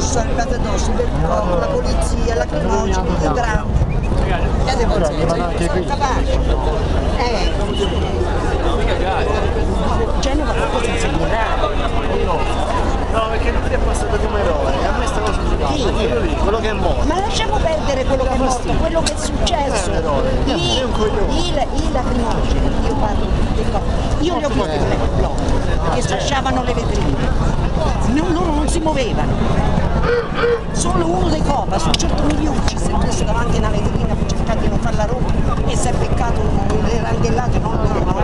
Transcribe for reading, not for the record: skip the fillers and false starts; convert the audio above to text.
sono arrivate addosso del corpo, la polizia, la lacrimogeni, i grandi. Sono capaci. Genova qualcosa di segnalato. No, perché lui è passato come eroe, e a me sta cosa si fa, quello che è morto. Ma lasciamo perdere quello che è morto, quello che è successo. I lacrimogeni, io parlo di cose. Io li ho visti nel blog, che sfasciavano le vetrine. Loro non si muovevano. Solo uno dei Copa, su un certo Miliucci, si è messo davanti a una vetrina per cercare di non farla rompere e si è beccato le rangellate, non